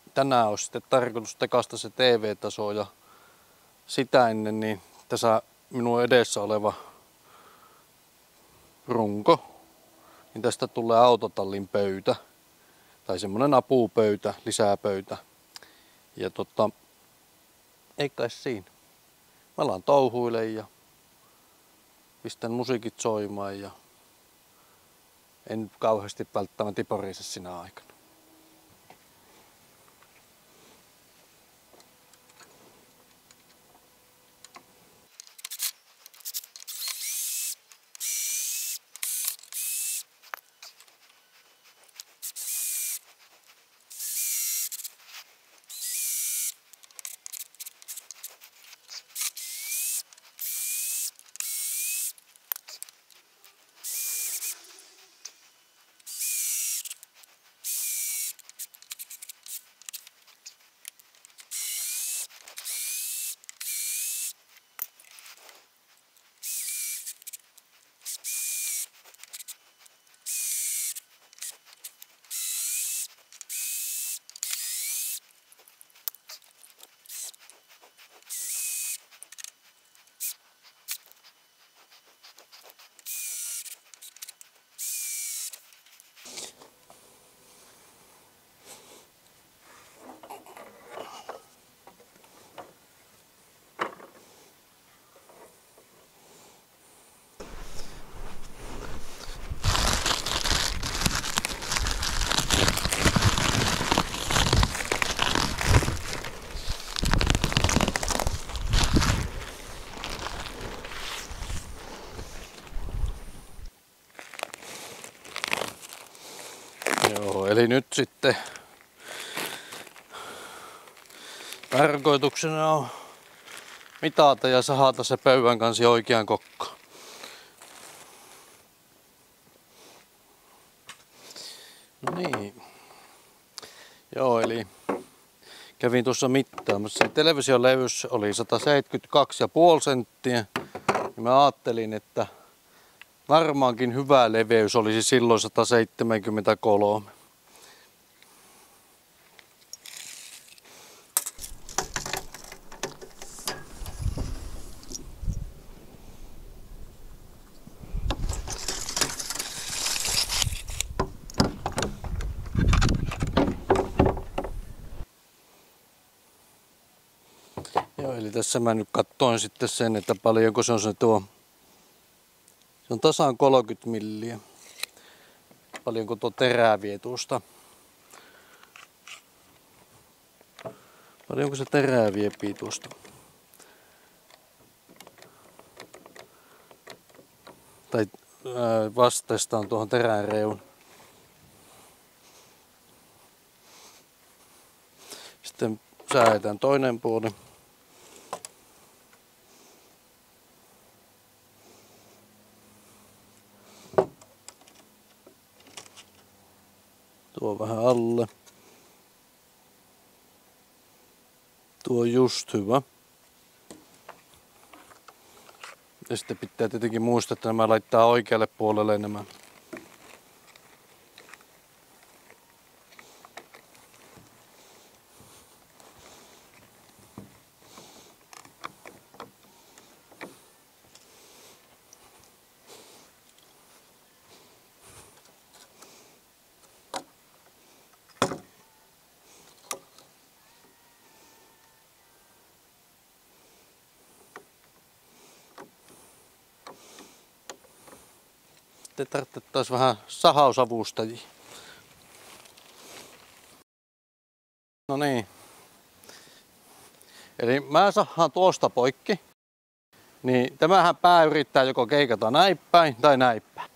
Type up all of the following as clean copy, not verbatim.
tänään olisi sitten tarkoitus tekasta se TV-taso ja sitä ennen niin tässä minun edessä oleva runko, niin tästä tulee autotallin pöytä tai semmonen apupöytä, lisäpöytä. Ja ei kai siinä. Mä alan touhuilemaan ja pistän musiikit soimaan ja en kauheasti välttämättä porise sinä aikana. Joo, eli nyt sitten tarkoituksena on mitata ja sahata se pöydän kansi oikean kokkaan. No niin. Joo, eli kävin tuossa mittaamassa. Se television levyys oli 172,5 senttiä. Ja mä ajattelin, että varmaankin hyvä leveys olisi silloin 173. Joo, eli tässä mä nyt katsoin sitten sen, että paljonko se on se tuo. Se on tasan 30 milliä. Paljonko tuo terää vie tuosta. Paljonko se terää viepii tuosta. Tai vasteestaan tuohon terän reun. Sitten säädetään toinen puoli. Tuo vähän alle. Tuo on just hyvä. Ja sitten pitää tietenkin muistaa, että nämä laittaa oikealle puolelle nämä. Sitten tarvittaisiin vähän sahausavustajia. No niin. Eli mä sahaan tuosta poikki. Niin tämähän pää yrittää joko keikata näin päin tai näin päin.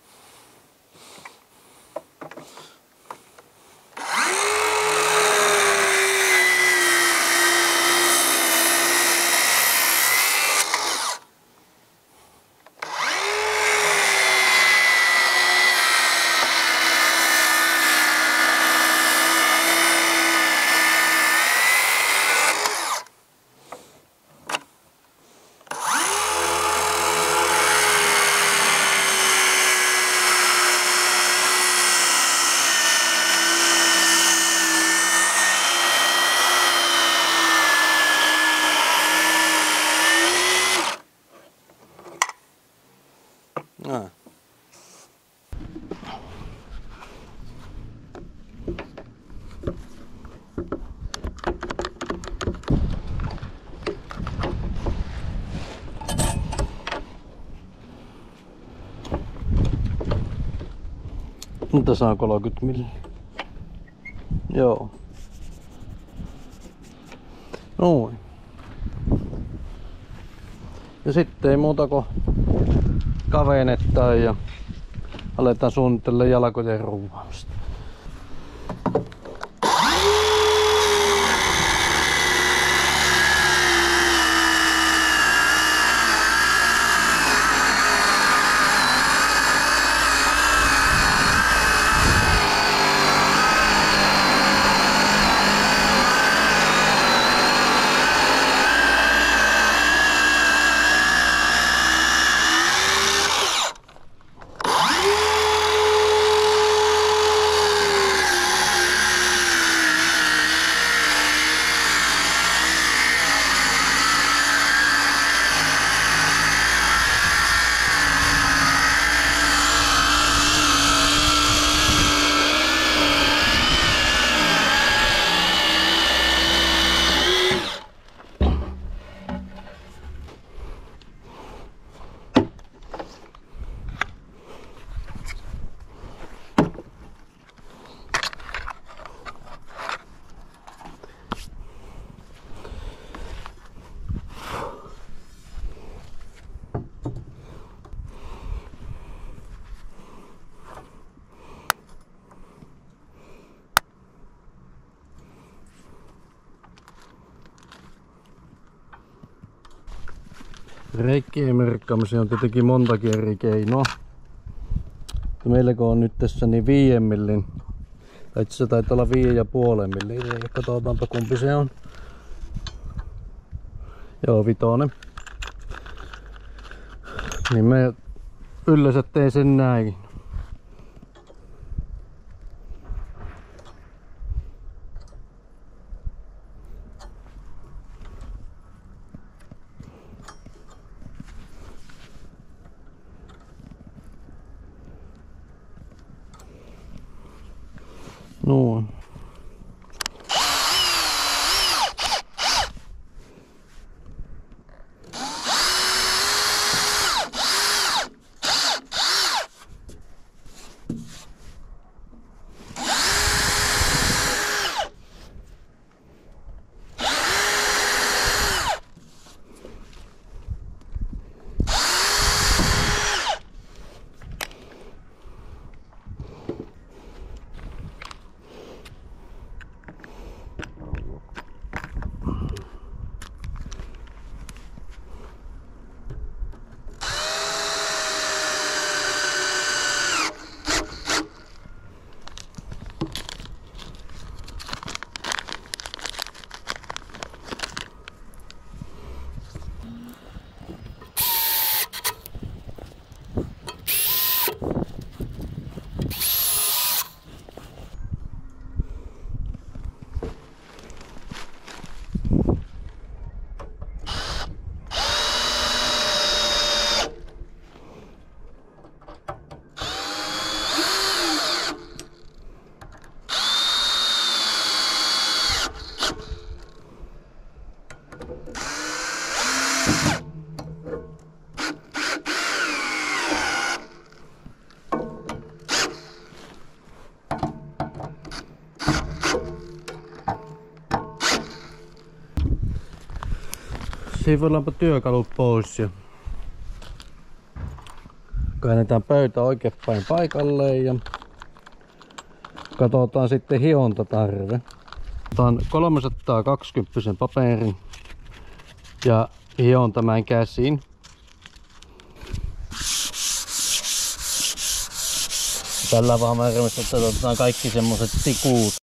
Ah. Tasan 30 milliä. Joo. Noin. Ja sitten ei muuta kuin kavennettaan ja aletaan suunnittelemaan jalkojen ruuvaamista. Reikkien merkkaamiseen on tietenkin montakin eri keinoa. Meillä kun on nyt tässä niin 5 millin, tai itse asiassa taitaa olla 5,5 millin, ja katsotaanpa kumpi se on. Joo, 5. Niin me yleensä teen sen näin. Noin. Siivoillaanpa työkalut pois ja käännetään pöytä oikeinpäin paikalleen ja katsotaan sitten hiontatarve. Otan 320 paperin ja hion tämän käsin. Tällä vaan varmistetaan, että otetaan kaikki semmoset tikut